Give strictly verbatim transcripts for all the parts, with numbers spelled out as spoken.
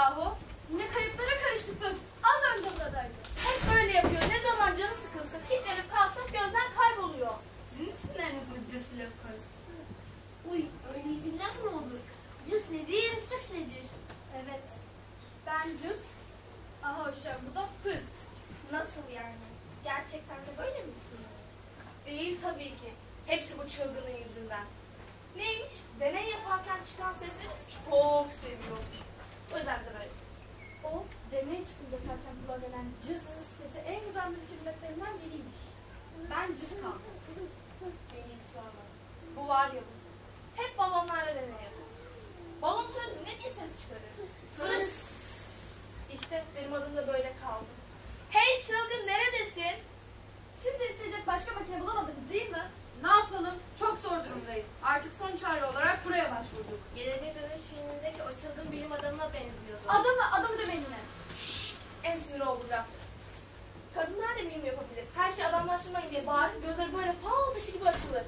yahu. Yine kayıplara karıştık kız. Az önce buradaydı. Hep böyle yapıyor. Ne zaman canı sıkılsa, kilitlenip kalsa gözden kayboluyor. Sizin isimleriniz mi cıslı kız? Uy, öyle isimler mi olur? Cız nedir, fıs nedir? Evet. Ben cız. Aha hoşça bu da fıs. Nasıl yani? Gerçekten de böyle misiniz? Değil tabii ki. Hepsi bu çılgının yüzünden. Neymiş? Deney yaparken çıkan sesleri çok seviyor. O yüzden de böyle. O deney tüpünü yaparken kulağa gelen cız sesi en güzel müzik hizmetlerinden biriymiş. Ben cız kaldım. Beni hiç sorma. Bu var ya bu. Hep balonlarla deney yapıyor. Balon söndü ne diye ses çıkarıyor? Fıs. İşte benim adım da böyle kaldı. Hey çılgın neredesin? Siz de isteyecek başka makine bulamadınız değil mi? Ne yapalım? Çok zor durumdayız. Artık son çare olarak buraya başvurduk. Geleceğe Dönüş filmindeki o çılgın bilim adamına benziyordu. Adamı, adamı demeyin yine. Şşş, en sinir olduğum laf. Kadınlar da bilim yapabilir. Her şey adamlaştırmayın diye bağırır, gözleri böyle fal taşı gibi açılır.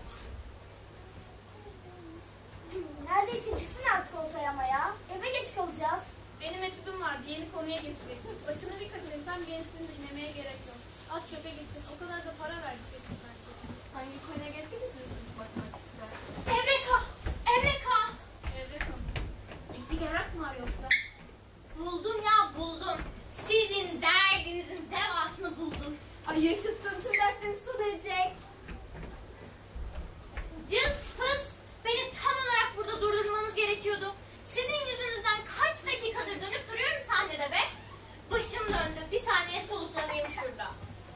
Neredeyse çıksın artık ortaya ama ya. Eve geç kalacağız. Benim etüdüm vardı, yeni konuya geçecek. Başına bir kaçırırsam gerisini dinlemeye gerek yok. At çöpe gitsin, o kadar da para verdik bence. Hangi konuya geçseniz siz matematikler? Evreka! Evreka! Evreka mı? Eksik evrak mı var yoksa? Buldum ya buldum. Sizin derdinizin devasını buldum. Ay yaşasın, tüm dertlerimi sona erecek. Cız fıs, beni tam olarak burada durdurmanız gerekiyordu. Sizin yüzünüzden kaç dakikadır dönüp duruyorum sahnede be. Başım döndü, bir saniye soluklanayım şurada.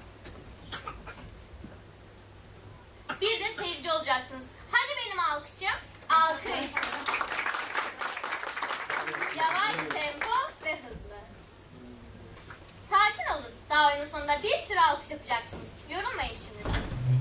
Bir de seyirci olacaksınız. Hadi benim alkışım. Alkış. Yavaş tempo ve hızlı. Sakin olun. Daha oyunun sonunda bir sürü alkış yapacaksınız. Yorulmayın şimdi.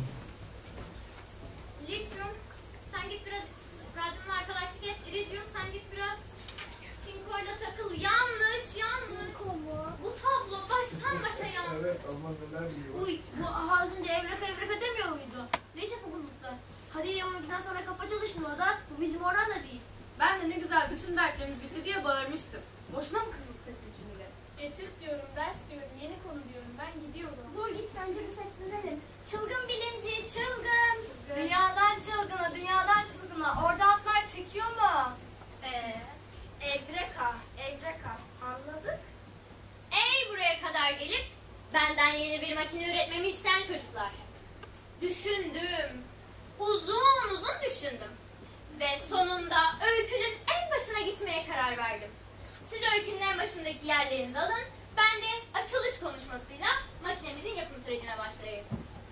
Lityum, sen git biraz radyonun arkadaşlık et. İridium, sen git biraz çinkoyla takıl. Yanlış, yanlış. Bu tablo baştan başa yanlış. Evet, ama neler yiyor. Uy, bu az önce evreka evreka demiyor muydu? Neyse bu grupta. Hadi yemekten sonra kafa çalışmıyor da bu bizim oran da değil. Ben de ne güzel bütün dertlerimiz bitti diye bağırmıştım. Boşuna mı kızıl sesin şimdi? Etüt diyorum, ders diyorum, yeni konu diyorum. Ben gidiyorum. Dur git bence bir seslenelim. Çılgın bilimci, çılgın. Dünyadan çılgına, dünyadan çılgına. Orada atlar çekiyor mu? Ee, evreka, evreka. Anladık. Ey buraya kadar gelip benden yeni bir makine üretmemi isteyen çocuklar. Düşündüm. Uzun uzun düşündüm. Ve sonunda öykünün en başına gitmeye karar verdim. Siz öykünün en başındaki yerlerinizi alın. Ben de açılış konuşmasıyla makinemizin yapım sürecine başlayayım.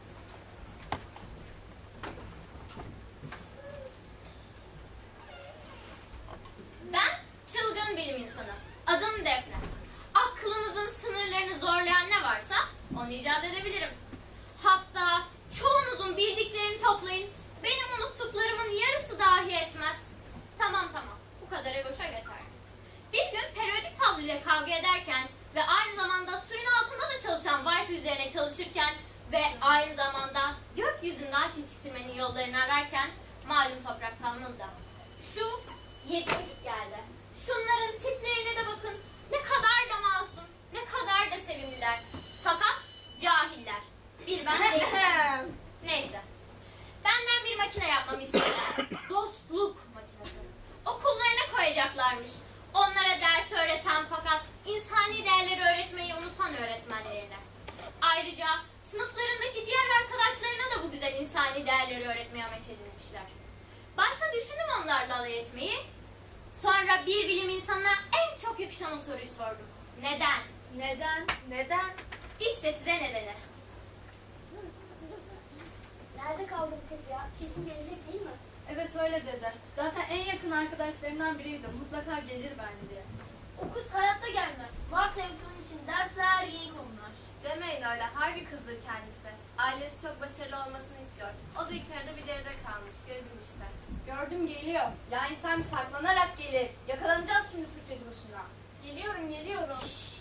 Ben çılgın bilim insanı. Adım Defne. Aklınızın sınırlarını zorlayan ne varsa onu icat edebilirim. Hatta çoğunuzun bildiklerini toplayın. Benim unuttuklarımın yarısı dahi etmez. Tamam tamam. Bu kadar boşa geçer. Bir gün periyodik tablo ile kavga ederken ve aynı zamanda suyun altında da çalışan Wi-Fi üzerine çalışırken ve aynı zamanda gökyüzünde ağaç yetiştirmenin yollarını ararken malum toprak kalmadı da. Şu yedi çocuk geldi. Şunların tiplerine de bakın. Ne kadar da masum, ne kadar da sevimliler. Fakat cahiller. Bir ben değilim. Neyse. Benden bir makine yapmamı istediler. Dostluk makinesi. Okullarına koyacaklarmış. Onlara ders öğreten fakat insani değerleri öğretmeyi unutan öğretmenlerine. Ayrıca sınıflarındaki diğer arkadaşlarına da bu güzel insani değerleri öğretmeye amaç edinmişler. Başta düşündüm onlarla alay etmeyi. Sonra bir bilim insanına en çok yakışan o soruyu sordum. Neden? Neden? Neden? İşte size nedeni. Nerede kaldı bu kız ya? Kesin gelecek değil mi? Evet öyle dedi. Zaten en yakın arkadaşlarından biriydi. Mutlaka gelir bence. O kız hayatta gelmez. Varsa yoksa onun için dersler, yeni konular. Demeyin öyle, harbi kızdır kendisi. Ailesi çok başarılı olmasını istiyor. O da ilk arada bir derede kalmış, gördüm işte. Gördüm geliyor. Ya insan bir saklanarak gelir. Yakalanacağız şimdi fırçacı başına. Geliyorum, geliyorum. Şşş,